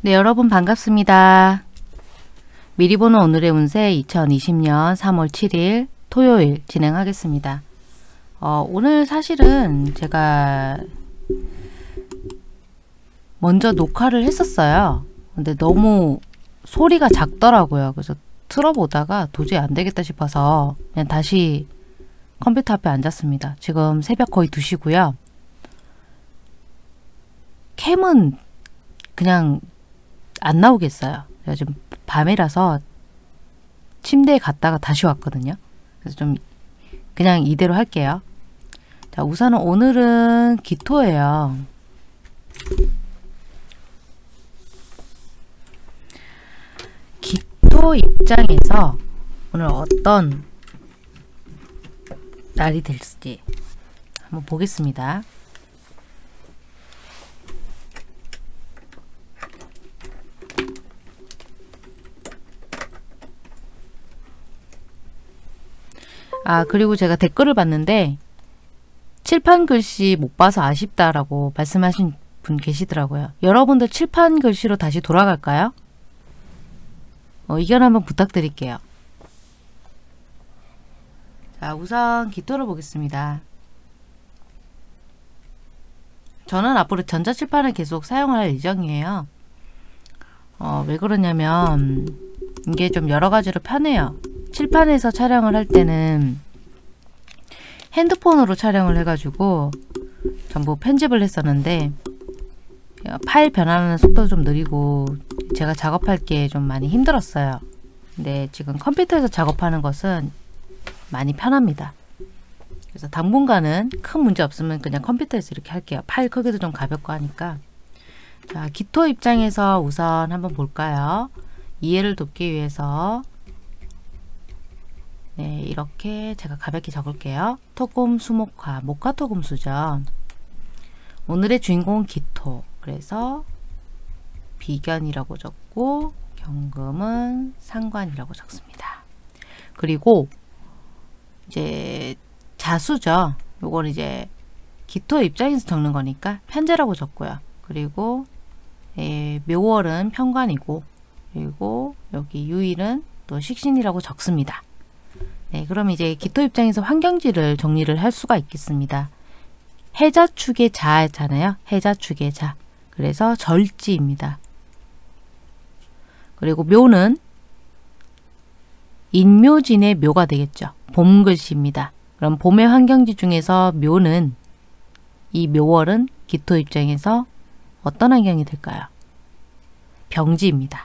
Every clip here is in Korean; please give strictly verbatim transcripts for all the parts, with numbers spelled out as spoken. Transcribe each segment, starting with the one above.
네, 여러분 반갑습니다. 미리 보는 오늘의 운세 이천이십 년 삼월 칠일 토요일 진행하겠습니다. 어, 오늘 사실은 제가 먼저 녹화를 했었어요. 근데 너무 소리가 작더라고요. 그래서 틀어보다가 도저히 안 되겠다 싶어서 그냥 다시 컴퓨터 앞에 앉았습니다. 지금 새벽 거의 두 시고요. 캠은 그냥 안 나오겠어요. 제가 지금 밤이라서 침대에 갔다가 다시 왔거든요. 그래서 좀 그냥 이대로 할게요. 자, 우선은 오늘은 기토예요. 기토 입장에서 오늘 어떤 날이 될지 한번 보겠습니다. 아, 그리고 제가 댓글을 봤는데 칠판 글씨 못 봐서 아쉽다라고 말씀하신 분 계시더라고요. 여러분들 칠판 글씨로 다시 돌아갈까요? 어, 의견 한번 부탁드릴게요. 자, 우선 기토를 보겠습니다. 저는 앞으로 전자칠판을 계속 사용할 예정이에요. 어, 왜 그러냐면 이게 좀 여러가지로 편해요. 칠판에서 촬영을 할 때는 핸드폰으로 촬영을 해가지고 전부 편집을 했었는데 파일 변환하는 속도도 좀 느리고 제가 작업할 게 좀 많이 힘들었어요. 근데 지금 컴퓨터에서 작업하는 것은 많이 편합니다. 그래서 당분간은 큰 문제 없으면 그냥 컴퓨터에서 이렇게 할게요. 파일 크기도 좀 가볍고 하니까. 자, 기토 입장에서 우선 한번 볼까요? 이해를 돕기 위해서 네, 이렇게 제가 가볍게 적을게요. 토금, 수목화, 목화토금수죠. 오늘의 주인공은 기토. 그래서 비견이라고 적고 경금은 상관이라고 적습니다. 그리고 이제 자수죠. 요건 이제 기토 입장에서 적는 거니까 편재라고 적고요. 그리고 예, 묘월은 편관이고 그리고 여기 유일은 또 식신이라고 적습니다. 네, 그럼 이제 기토 입장에서 환경지를 정리를 할 수가 있겠습니다. 해자축의 자잖아요. 해자축의 자. 그래서 절지입니다. 그리고 묘는 인묘진의 묘가 되겠죠. 봄 글씨입니다. 그럼 봄의 환경지 중에서 묘는 이 묘월은 기토 입장에서 어떤 환경이 될까요? 병지입니다.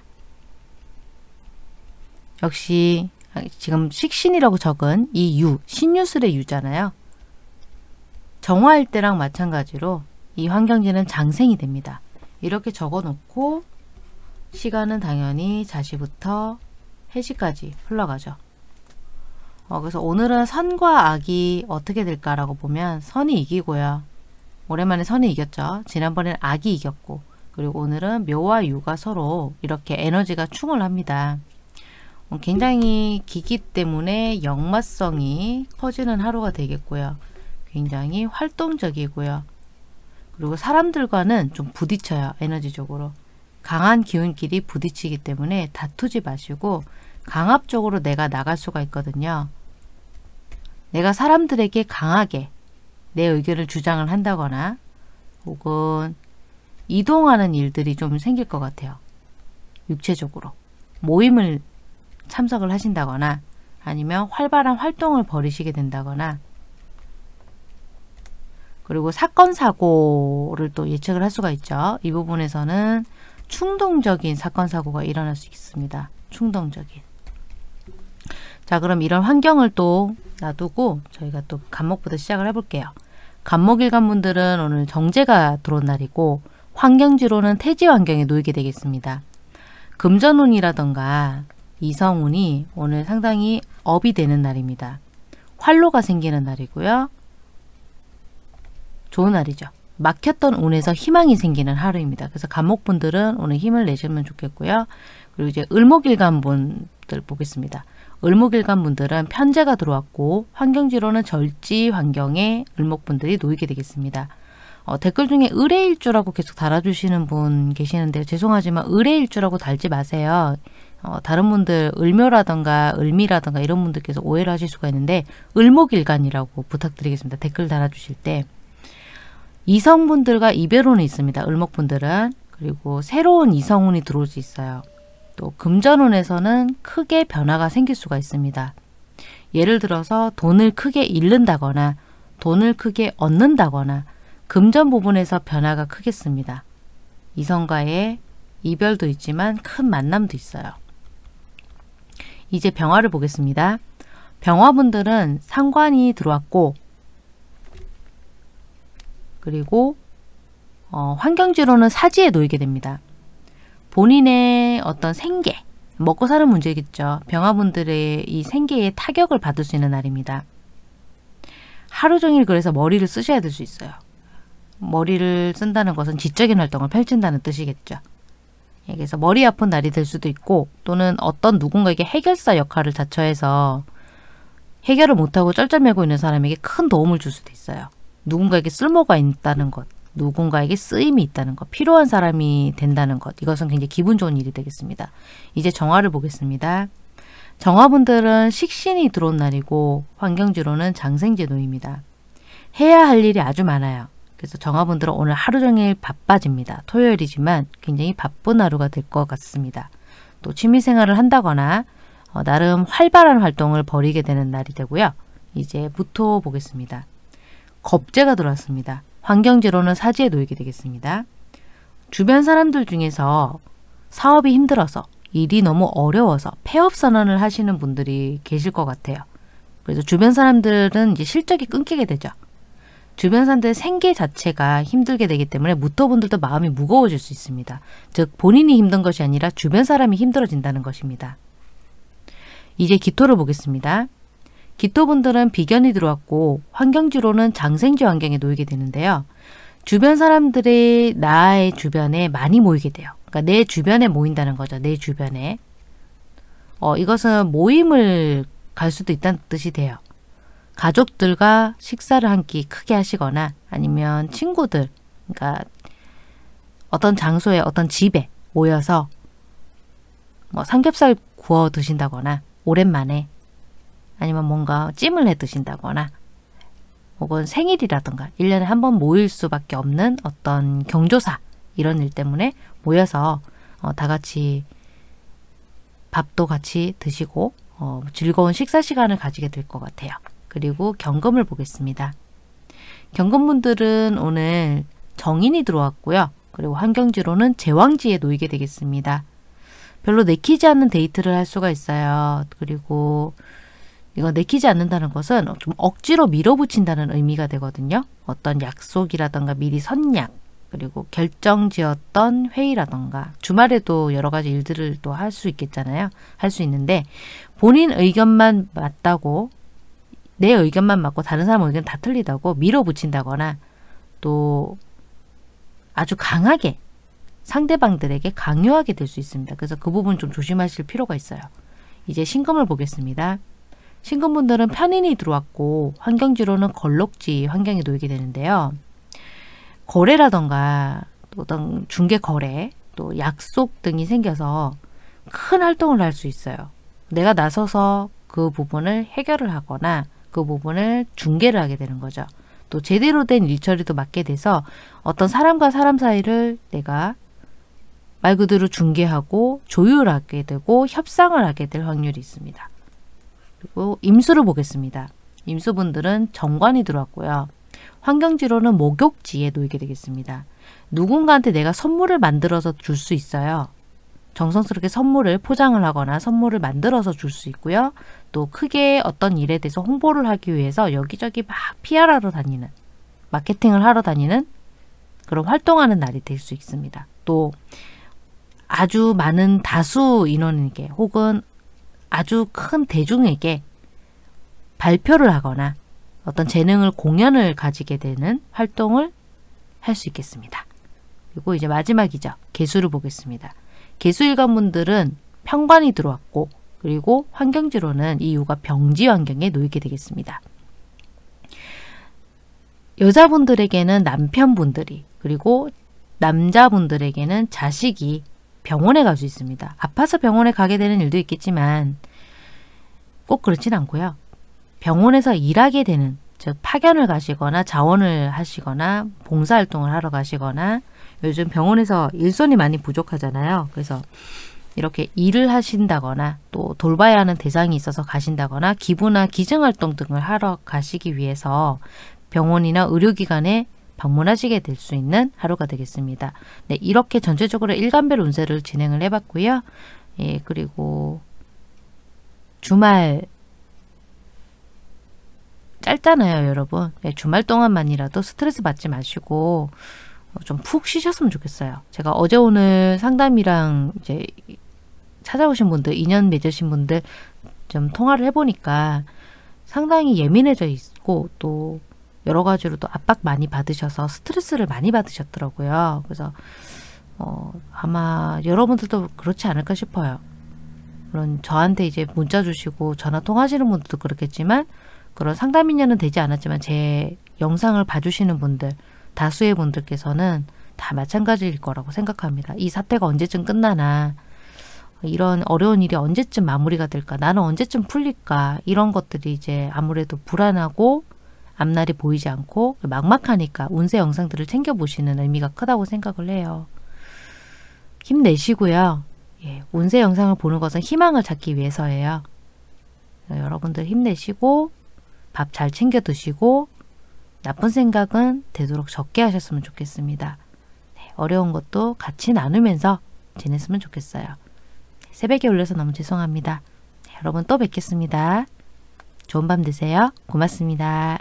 역시 지금 식신이라고 적은 이 유, 신유술의 유잖아요. 정화일 때랑 마찬가지로 이 환경지는 장생이 됩니다. 이렇게 적어 놓고 시간은 당연히 자시부터 해시까지 흘러가죠. 어, 그래서 오늘은 선과 악이 어떻게 될까라고 보면 선이 이기고요. 오랜만에 선이 이겼죠. 지난번에는 악이 이겼고 그리고 오늘은 묘와 유가 서로 이렇게 에너지가 충을 합니다. 굉장히 기기 때문에 역마성이 커지는 하루가 되겠고요. 굉장히 활동적이고요. 그리고 사람들과는 좀 부딪혀요. 에너지적으로. 강한 기운끼리 부딪히기 때문에 다투지 마시고 강압적으로 내가 나갈 수가 있거든요. 내가 사람들에게 강하게 내 의견을 주장을 한다거나 혹은 이동하는 일들이 좀 생길 것 같아요. 육체적으로. 모임을 참석을 하신다거나 아니면 활발한 활동을 벌이시게 된다거나 그리고 사건 사고를 또 예측을 할 수가 있죠. 이 부분에서는 충동적인 사건 사고가 일어날 수 있습니다. 충동적인. 자, 그럼 이런 환경을 또 놔두고 저희가 또 간목부터 시작을 해볼게요. 간목일간 분들은 오늘 정제가 들어온 날이고 환경지로는 태지 환경에 놓이게 되겠습니다. 금전운이라던가 이성운이 오늘 상당히 업이 되는 날입니다. 활로가 생기는 날이고요. 좋은 날이죠. 막혔던 운에서 희망이 생기는 하루입니다. 그래서 간목분들은 오늘 힘을 내시면 좋겠고요. 그리고 이제 을목일간 분들 보겠습니다. 을목일간 분들은 편재가 들어왔고 환경지로는 절지 환경에 을목분들이 놓이게 되겠습니다. 어, 댓글 중에 의뢰일주라고 계속 달아주시는 분 계시는데 죄송하지만 의뢰일주라고 달지 마세요. 어, 다른 분들 을묘라던가 을미라던가 이런 분들께서 오해를 하실 수가 있는데 을목일간이라고 부탁드리겠습니다. 댓글 달아주실 때. 이성분들과 이별운이 있습니다. 을목분들은. 그리고 새로운 이성운이 들어올 수 있어요. 또 금전운에서는 크게 변화가 생길 수가 있습니다. 예를 들어서 돈을 크게 잃는다거나 돈을 크게 얻는다거나 금전 부분에서 변화가 크겠습니다. 이성과의 이별도 있지만 큰 만남도 있어요. 이제 병화를 보겠습니다. 병화분들은 상관이 들어왔고 그리고 어, 환경지로는 사지에 놓이게 됩니다. 본인의 어떤 생계, 먹고 사는 문제겠죠. 병화분들의 이 생계에 타격을 받을 수 있는 날입니다. 하루 종일 그래서 머리를 쓰셔야 될 수 있어요. 머리를 쓴다는 것은 지적인 활동을 펼친다는 뜻이겠죠. 그래서 머리 아픈 날이 될 수도 있고 또는 어떤 누군가에게 해결사 역할을 자처해서 해결을 못하고 쩔쩔매고 있는 사람에게 큰 도움을 줄 수도 있어요. 누군가에게 쓸모가 있다는 것, 누군가에게 쓰임이 있다는 것, 필요한 사람이 된다는 것, 이것은 굉장히 기분 좋은 일이 되겠습니다. 이제 정화를 보겠습니다. 정화분들은 식신이 들어온 날이고 환경지로는 장생지 놓입니다. 해야 할 일이 아주 많아요. 그래서 정화분들은 오늘 하루 종일 바빠집니다. 토요일이지만 굉장히 바쁜 하루가 될 것 같습니다. 또 취미생활을 한다거나 어, 나름 활발한 활동을 벌이게 되는 날이 되고요. 이제 무토 보겠습니다. 겁재가 들어왔습니다. 환경지로는 사지에 놓이게 되겠습니다. 주변 사람들 중에서 사업이 힘들어서 일이 너무 어려워서 폐업 선언을 하시는 분들이 계실 것 같아요. 그래서 주변 사람들은 이제 실적이 끊기게 되죠. 주변 사람들의 생계 자체가 힘들게 되기 때문에 무토분들도 마음이 무거워질 수 있습니다. 즉 본인이 힘든 것이 아니라 주변 사람이 힘들어진다는 것입니다. 이제 기토를 보겠습니다. 기토분들은 비견이 들어왔고 환경지로는 장생지 환경에 놓이게 되는데요. 주변 사람들이 나의 주변에 많이 모이게 돼요. 그러니까 내 주변에 모인다는 거죠. 내 주변에. 어, 이것은 모임을 갈 수도 있다는 뜻이 돼요. 가족들과 식사를 한 끼 크게 하시거나 아니면 친구들, 그러니까 어떤 장소에 어떤 집에 모여서 뭐 삼겹살 구워 드신다거나 오랜만에 아니면 뭔가 찜을 해 드신다거나 혹은 생일이라든가 일 년에 한 번 모일 수밖에 없는 어떤 경조사 이런 일 때문에 모여서 어, 다 같이 밥도 같이 드시고 어, 즐거운 식사 시간을 가지게 될 것 같아요. 그리고 경금을 보겠습니다. 경금분들은 오늘 정인이 들어왔고요. 그리고 환경지로는 제왕지에 놓이게 되겠습니다. 별로 내키지 않는 데이트를 할 수가 있어요. 그리고 이거 내키지 않는다는 것은 좀 억지로 밀어붙인다는 의미가 되거든요. 어떤 약속이라던가 미리 선약, 그리고 결정지었던 회의라던가 주말에도 여러 가지 일들을 또 할 수 있겠잖아요. 할 수 있는데 본인 의견만 맞다고 내 의견만 맞고 다른 사람 의견 다 틀리다고 밀어붙인다거나 또 아주 강하게 상대방들에게 강요하게 될 수 있습니다. 그래서 그 부분 좀 조심하실 필요가 있어요. 이제 신금을 보겠습니다. 신금분들은 편인이 들어왔고 환경지로는 걸록지 환경에 놓이게 되는데요. 거래라던가 어떤 중개거래 또 약속 등이 생겨서 큰 활동을 할 수 있어요. 내가 나서서 그 부분을 해결을 하거나 그 부분을 중개를 하게 되는 거죠. 또 제대로 된 일처리도 맡게 돼서 어떤 사람과 사람 사이를 내가 말 그대로 중개하고 조율하게 되고 협상을 하게 될 확률이 있습니다. 그리고 임수를 보겠습니다. 임수분들은 정관이 들어왔고요. 환경지로는 목욕지에 놓이게 되겠습니다. 누군가한테 내가 선물을 만들어서 줄 수 있어요. 정성스럽게 선물을 포장을 하거나 선물을 만들어서 줄 수 있고요. 또 크게 어떤 일에 대해서 홍보를 하기 위해서 여기저기 막 피알하러 다니는, 마케팅을 하러 다니는 그런 활동하는 날이 될 수 있습니다. 또 아주 많은 다수 인원에게 혹은 아주 큰 대중에게 발표를 하거나 어떤 재능을 공연을 가지게 되는 활동을 할 수 있겠습니다. 그리고 이제 마지막이죠. 개수를 보겠습니다. 개수일관분들은 편관이 들어왔고 그리고 환경지로는 이유가 병지 환경에 놓이게 되겠습니다. 여자분들에게는 남편분들이, 그리고 남자분들에게는 자식이 병원에 갈 수 있습니다. 아파서 병원에 가게 되는 일도 있겠지만 꼭 그렇진 않고요. 병원에서 일하게 되는, 즉 파견을 가시거나 자원을 하시거나 봉사활동을 하러 가시거나, 요즘 병원에서 일손이 많이 부족하잖아요. 그래서 이렇게 일을 하신다거나 또 돌봐야 하는 대상이 있어서 가신다거나 기부나 기증활동 등을 하러 가시기 위해서 병원이나 의료기관에 방문하시게 될 수 있는 하루가 되겠습니다. 네, 이렇게 전체적으로 일간별 운세를 진행을 해봤고요. 예, 그리고 주말 짧잖아요, 여러분. 예, 주말 동안만이라도 스트레스 받지 마시고 좀 푹 쉬셨으면 좋겠어요. 제가 어제 오늘 상담이랑 이제 찾아오신 분들, 인연 맺으신 분들 좀 통화를 해보니까 상당히 예민해져 있고 또 여러 가지로 또 압박 많이 받으셔서 스트레스를 많이 받으셨더라고요. 그래서 어, 아마 여러분들도 그렇지 않을까 싶어요. 물론 저한테 이제 문자 주시고 전화 통화하시는 분들도 그렇겠지만, 그런 상담 인연은 되지 않았지만 제 영상을 봐주시는 분들, 다수의 분들께서는 다 마찬가지일 거라고 생각합니다. 이 사태가 언제쯤 끝나나, 이런 어려운 일이 언제쯤 마무리가 될까, 나는 언제쯤 풀릴까, 이런 것들이 이제 아무래도 불안하고 앞날이 보이지 않고 막막하니까 운세 영상들을 챙겨보시는 의미가 크다고 생각을 해요. 힘내시고요. 예, 운세 영상을 보는 것은 희망을 찾기 위해서예요. 여러분들 힘내시고 밥 잘 챙겨 드시고 나쁜 생각은 되도록 적게 하셨으면 좋겠습니다. 네, 어려운 것도 같이 나누면서 지냈으면 좋겠어요. 새벽에 올려서 너무 죄송합니다. 네, 여러분 또 뵙겠습니다. 좋은 밤 되세요. 고맙습니다.